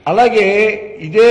అలాగే ఇదే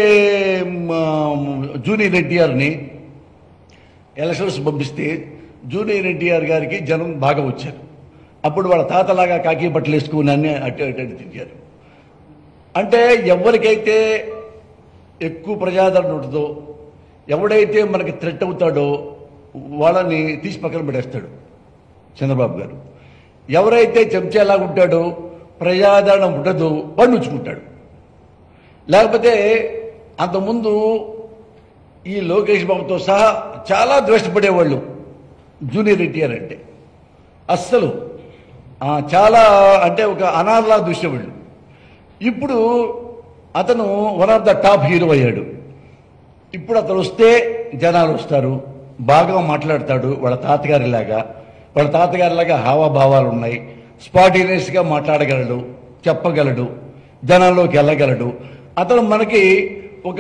జూనియర్ ఎన్టీఆర్ని ఎలక్షన్స్ పంపిస్తే జూనియర్ ఎన్టీఆర్ గారికి జనం బాగా వచ్చారు. అప్పుడు వాళ్ళ తాతలాగా కాకి బట్టలు వేసుకుని అన్నీ అటు తిరిగారు. అంటే ఎవరికైతే ఎక్కువ ప్రజాదరణ ఉంటుందో, ఎవడైతే మనకి థ్రెట్ అవుతాడో వాళ్ళని తీసి పక్కన పెట్టేస్తాడు చంద్రబాబు గారు. ఎవరైతే చెంచాలాగా ఉంటాడో, ప్రజాదరణ ఉండదో వాడు ఉంచుకుంటాడు. లేకపోతే అంతకుముందు ఈ లోకేష్ బాబుతో సహా చాలా ద్వేషపడేవాళ్ళు జూనియర్ ఎన్టీఆర్ అంటే. అస్సలు చాలా అంటే ఒక అనాథలా చూసేవాళ్ళు. ఇప్పుడు అతను one of the top hero అయ్యాడు. ఇప్పుడు అతను వస్తే జనాలు వస్తారు, బాగా మాట్లాడతాడు. వాళ్ళ తాతగారిలాగా హావభావాలు ఉన్నాయి. స్పాంటేనియస్గా మాట్లాడగలడు, చెప్పగలడు, జనాల్లోకి వెళ్ళగలడు. అతను మనకి ఒక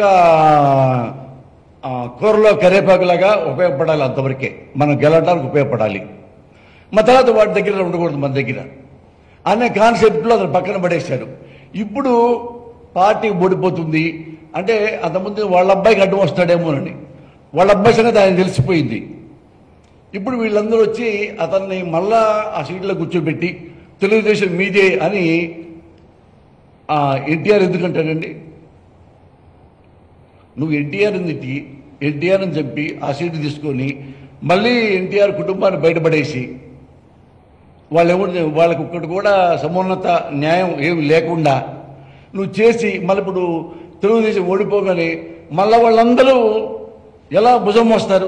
కూరలో కరేపాకులాగా ఉపయోగపడాలి. అంతవరకే మనం గెలవడానికి ఉపయోగపడాలి. మా తర్వాత వాటి దగ్గర ఉండకూడదు మన దగ్గర అనే కాన్సెప్ట్లో అతను పక్కన పడేశారు. ఇప్పుడు పార్టీ ఓడిపోతుంది అంటే అంతకుముందు వాళ్ళ అబ్బాయికి అడ్డం వస్తాడేమోనని, వాళ్ళ అబ్బాయి సంగతి ఆయన తెలిసిపోయింది. ఇప్పుడు వీళ్ళందరూ వచ్చి అతన్ని మళ్ళా ఆ సీట్లో కూర్చోబెట్టి తెలుగుదేశం మీదే అని ఎన్టీఆర్ ఎందుకంటాడండి? నువ్వు ఎన్టీఆర్ అని చెప్పి ఆ సీటు తీసుకొని మళ్ళీ ఎన్టీఆర్ కుటుంబాన్ని బయటపడేసి వాళ్ళకి ఒక్కటి కూడా సమున్నత న్యాయం ఏమి లేకుండా నువ్వు చేసి మళ్ళీ ఇప్పుడు తెలుగుదేశం ఓడిపోగానే మళ్ళీ వాళ్ళందరూ ఎలా భుజం మోస్తారు?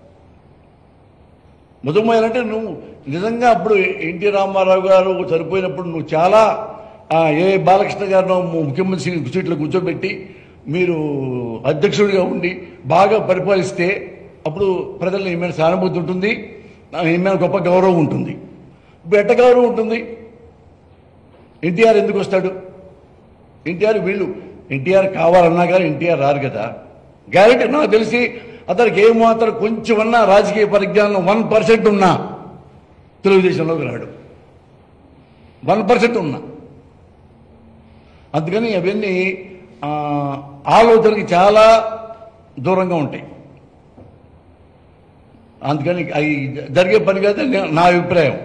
భుజం మోయాలంటే నువ్వు నిజంగా అప్పుడు ఎన్టీ రామారావు గారు చనిపోయినప్పుడు నువ్వు చాలా ఏ బాలకృష్ణ గారినో ముఖ్యమంత్రి సీట్లో కూర్చోబెట్టి మీరు అధ్యక్షుడిగా ఉండి బాగా పరిపాలిస్తే అప్పుడు ప్రజల్లో ఏమైనా సానుభూతి ఉంటుంది, ఏమైనా గొప్ప గౌరవం ఉంటుంది. ఇప్పుడు ఎట్ట గౌరవం ఉంటుంది? ఎన్టీఆర్ ఎందుకు వస్తాడు? ఎన్టీఆర్ కావాలన్నా కానీ ఎన్టీఆర్ రారు కదా. గ్యారెంటీ నాకు తెలిసి అతనికి ఏమాత్రం కొంచెమన్నా రాజకీయ పరిజ్ఞానం 1% ఉన్నా తెలుగుదేశంలోకి రాడు. 1% ఉన్నా. అందుకని అవన్నీ ఆలోచనకి చాలా దూరంగా ఉంటాయి. అందుకని అవి జరిగే పని కాదు నా అభిప్రాయం.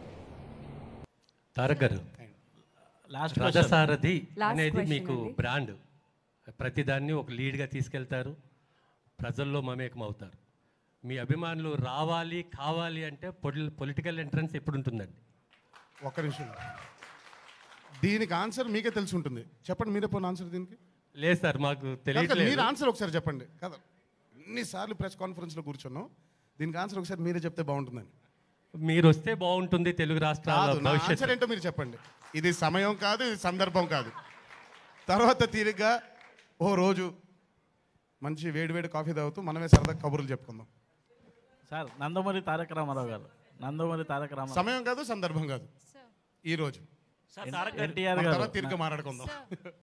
తారక్ గారు, రథసారథి అనేది మీకు బ్రాండ్. ప్రతిదాన్ని ఒక లీడ్గా తీసుకెళ్తారు, ప్రజల్లో మమేకం అవుతారు. మీ అభిమానులు రావాలి కావాలి అంటే పొలిటికల్ ఎంట్రన్స్ ఎప్పుడు ఉంటుందండి? ఒక్క నిమిషం, దీనికి ఆన్సర్ మీకే తెలిసి ఉంటుంది. చెప్పండి, మీరే పోయిన ఆన్సర్ దీనికి. లేదు సార్, మాకు తెలియదు. మీరు ఆన్సర్ ఒకసారి చెప్పండి. కదా ఎన్నిసార్లు ప్రెస్ కాన్ఫరెన్స్లో కూర్చున్నాం, దీనికి ఆన్సర్ ఒకసారి మీరే చెప్తే బాగుంటుందని. మీరు వస్తే బాగుంటుంది తెలుగు రాష్ట్రాల ఆన్సర్ ఏంటో మీరు చెప్పండి. ఇది సమయం కాదు, ఇది సందర్భం కాదు. తర్వాత తీరిగ్గా ఓ రోజు మంచి వేడివేడి కాఫీ తాగుతూ మనమే సరదా కబుర్లు చెప్పుకుందాం. సార్, నందమూరి తారక రామారావు గారు, సమయం కాదు, సందర్భం కాదు. ఈ రోజు ఎన్టీఆర్ గారు తీరిగ్గా మాట్లాడుకుందాం.